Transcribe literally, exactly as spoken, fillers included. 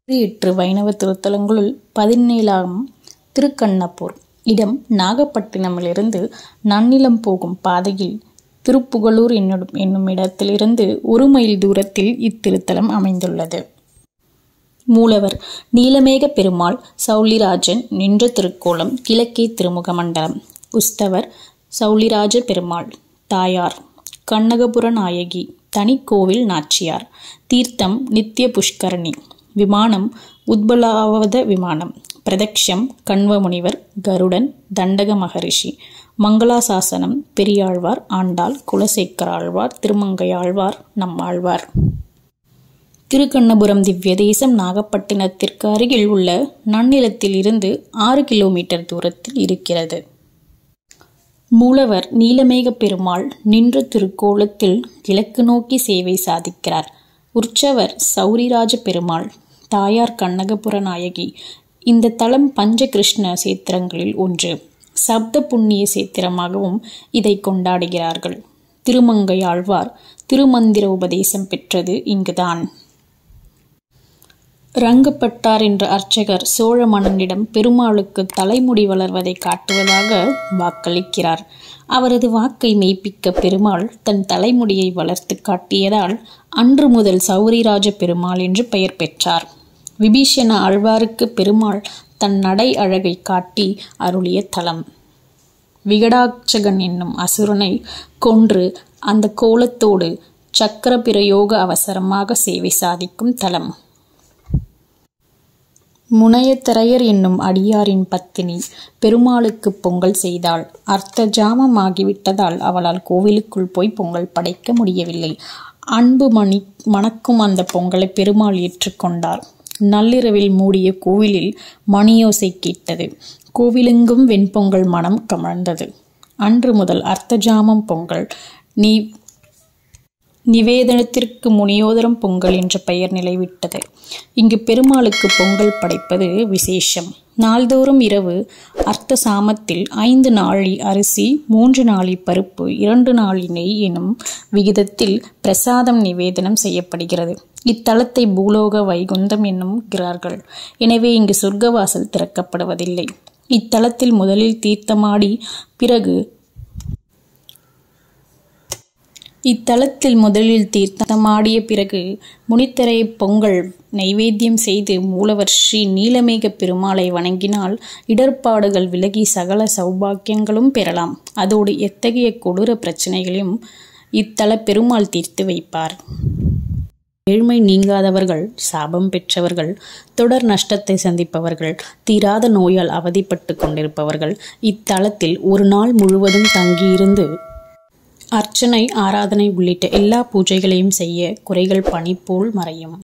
எட்டு வைணவ திருத்தலங்களுள் பதினேழாம் திருக்கண்ணப்பூர். இடம் நாகப்பட்டினமிலிருந்து நன்னிலம் போகும் பாதையில் திருப்புகலூர் என்னும் என்னும் இடத்திலிருந்து ஒரு மைல் தூரத்தில் இத்திருத்தலம் அமைந்துள்ளது. மூலவர் நீலமேக பெருமாள். சௌளிராஜன் நின்ற திருக்கோலம் கிழக்கே திருமுக மண்டலம். உஸ்தவர் சௌளிராஜ பெருமாள். தாயார் கண்ணகபுர நாயகி. தனிக்கோவில் நாச்சியார். தீர்த்தம் நித்திய புஷ்கரணி. விமானம் உத்பலாவத விமானம். பிரதக்ஷம் கண்வமுனிவர், கருடன், தண்டக மகரிஷி. மங்களாசாசனம் பெரியாழ்வார், ஆண்டாள், குலசேகராழ்வார், திருமங்கையாழ்வார், நம்மாழ்வார். திருக்கண்ணபுரம் திவ்ய தேசம் நாகப்பட்டினத்திற்கு அருகில் உள்ள நன்னிலத்தில் இருந்து ஆறு கிலோமீட்டர் தூரத்தில் இருக்கிறது. மூலவர் நீலமேக பெருமாள் நின்ற திருக்கோலத்தில் கிழக்கு நோக்கி சேவை சாதிக்கிறார். உற்சவர் சௌரிராஜ பெருமாள். தாயார் கண்ணகபுர நாயகி. இந்த தலம் பஞ்ச கிருஷ்ண சேத்திரங்களில் ஒன்று. சப்த புண்ணிய சேத்திரமாகவும் இதை கொண்டாடுகிறார்கள். திருமங்கையாழ்வார் திருமந்திர உபதேசம் பெற்றது இங்குதான். ரங்கப்பட்டார் என்ற அர்ச்சகர் சோழ மன்னனிடம் பெருமாளுக்கு தலைமுடி வளர்வதை காட்டுவதாக வாக்களிக்கிறார். அவரது வாக்கை மெய்ப்பிக்க பெருமாள் தன் தலைமுடியை வளர்த்து காட்டியதால் அன்று முதல் சௌரிராஜ பெருமாள் என்று பெயர் பெற்றார். விபீஷண ஆழ்வாருக்கு பெருமாள் தன் நடை அழகை காட்டி அருளிய தலம். விகடாட்சகன் என்னும் அசுரனை கொன்று அந்த கோலத்தோடு சக்கர பிரயோக அவசரமாக சேவை சாதிக்கும் தலம். முனையத்தரையர் என்னும் அடியாரின் பத்தினி பெருமாளுக்கு பொங்கல் செய்தாள். அர்த்த ஜாமம் ஆகிவிட்டதால் அவளால் கோவிலுக்குள் போய் பொங்கல் படைக்க முடியவில்லை. அன்பு மணி மணக்கும் அந்த பொங்கலை பெருமாள் ஏற்றுக்கொண்டார். நள்ளிரவில் மூடிய கோவிலில் மணியோசை கேட்டது. கோவிலெங்கும் வெண்பொங்கல் மனம் கமழ்ந்தது. அன்று முதல் அர்த்தஜாமம் பொங்கல் நீ நிவேதனத்திற்கு முனியோதரம் பொங்கல் என்ற பெயர் நிலைவிட்டது. இங்கு பெருமாளுக்கு பொங்கல் படைப்பது விசேஷம். நாள்தோறும் இரவு அர்த்த சாமத்தில் ஐந்து நாழி அரிசி, மூன்று நாழி பருப்பு, இரண்டு நாழி நெய் எனும் விகிதத்தில் பிரசாதம் நிவேதனம் செய்யப்படுகிறது. இத்தலத்தை பூலோக வைகுந்தம் என்னும்கிறார்கள். எனவே இங்கு சொர்க்கவாசல் திறக்கப்படுவதில்லை. இத்தலத்தில் முதலில் தீர்த்தமாடி பிறகு இத்தலத்தில் முதலில் தீர்த்தமாடிய பிறகு முனித்தரை பொங்கல் நைவேத்தியம் செய்து மூலவர் ஸ்ரீ நீலமேக பெருமாளை வணங்கினால் இடர்பாடுகள் விலகி சகல சௌபாக்கியங்களும் பெறலாம். அதோடு எத்தகைய கொடூர பிரச்சனைகளையும் இத்தல பெருமாள் தீர்த்து வைப்பார். ஏழ்மை நீங்காதவர்கள், சாபம் பெற்றவர்கள், தொடர் நஷ்டத்தை சந்திப்பவர்கள், தீராத நோயால் அவதிப்பட்டு கொண்டிருப்பவர்கள் இத்தலத்தில் ஒரு நாள் முழுவதும் தங்கியிருந்து அர்ச்சனை, ஆராதனை உள்ளிட்ட எல்லா பூஜைகளையும் செய்ய குறைகள் பனி போல் மறையும்.